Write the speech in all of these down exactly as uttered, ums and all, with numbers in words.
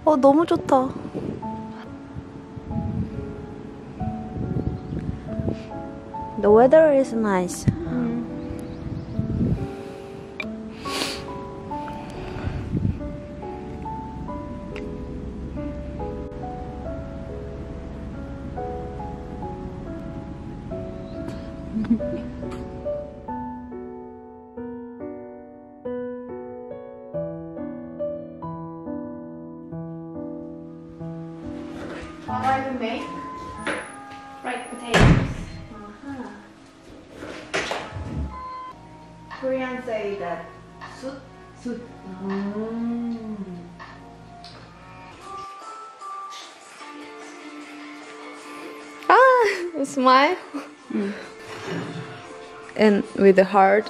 어, 너무 좋다. The weather is nice. 음. All I can make fried potatoes. Uh-huh. Koreans say that soup. Soup. Mm. Ah, smile. Mm. And with the heart.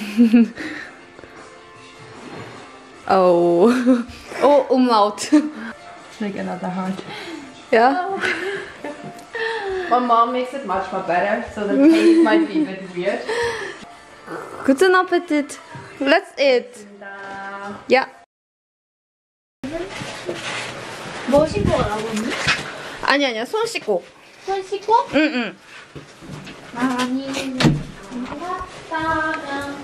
Oh. Oh, umlaut. Like another heart. Yeah. My mom makes it much more better, so the taste might be a bit weird. Guten Appetit. Let's eat. Yeah. 뭐 씻고 가라고 언니? 아니 아니야. 손 씻고. 손 씻고? 응응. 많이 갔다가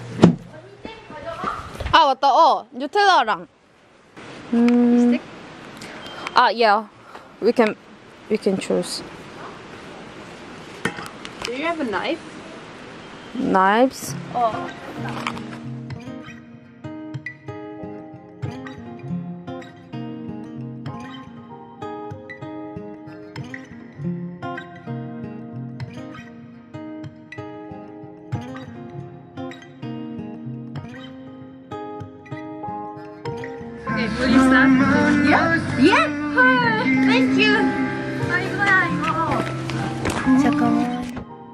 아 맞다. 어 뉴텔라랑. 음. 아 yeah. We can we can choose. Do you have a knife? Knives. Oh. Okay, will you start? Yeah? Yeah! Thank you! 아 이거야 이거 잠깐만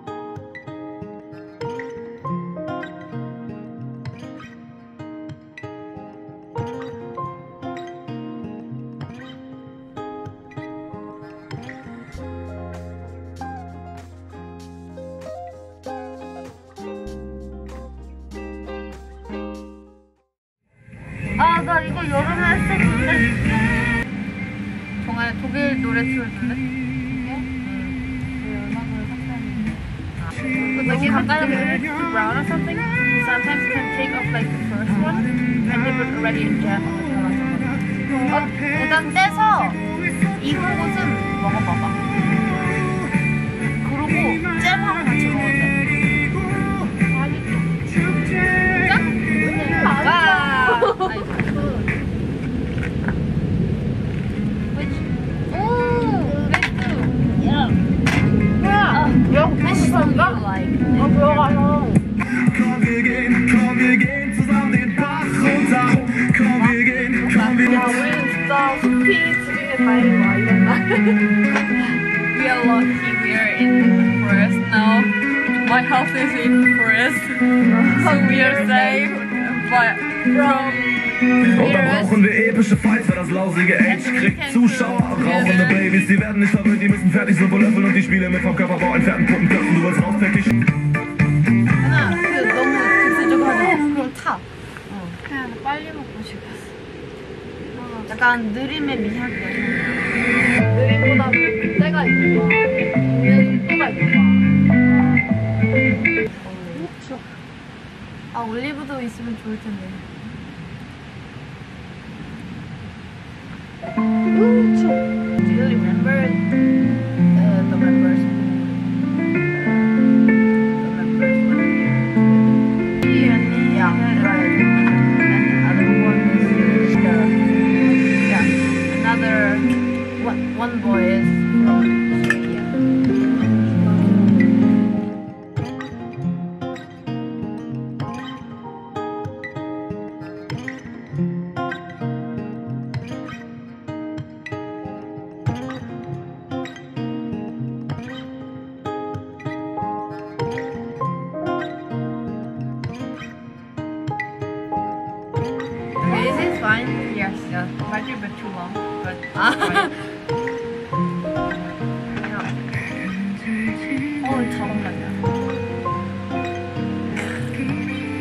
아 나 이거 여름에 했었는데 정말 독일 노래 틀어줄래? But like you have to make it brown or something. Sometimes you can take off like the first one and dip it already in jam. 어, 일단 떼서 이 꽃은 먹어봐봐 그리고 잼하고 같이 먹어도 돼 짠? 아, 미역국수인가? 어, 들어가서. Komm, wir gehen, komm, wir gehen zusammen den Bach runter. Komm, wir gehen, komm, wir 야, 우리는 진짜 숲이 집에 다니는 거 알겠나? We are lucky we are in the forest now. My house is in the forest. So we are safe but from Und da brauchen wir epische Fights, weil das lausige Age kriegt Zuschauer. Rauchende Babys, die werden nicht verwöhnt, die müssen fertig so löffeln und die Spiele mit vom Körperbau entfernten Puppenköpfen. Du willst raustäglich. 하나, 그 너무 극세적으로 하자. 그럼 타. 어. 그냥 빨리 먹고 싶었어. 어, 약간 느림의 미학이야. 느림보다 때가 있는 거야. 있는 속도가 있는 거야. 아, 올리브도 있으면 좋을 텐데. Ooh, do you remember uh, the members? The members one? Yeah, right. And the other one is the yeah. Another one. One boy is from Slovakia. This is fine. Yes, yeah. Might be a bit too long, but Ah. fine. 어, 잠깐만요.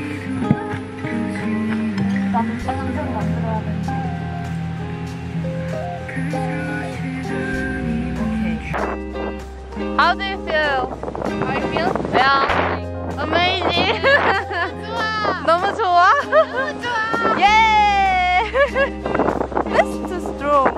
나도 빨간색 만들어야 돼. you? How you feel? Yeah. Amazing. 좋아. 너무 좋아? 너무 좋아. 예. That's too strong.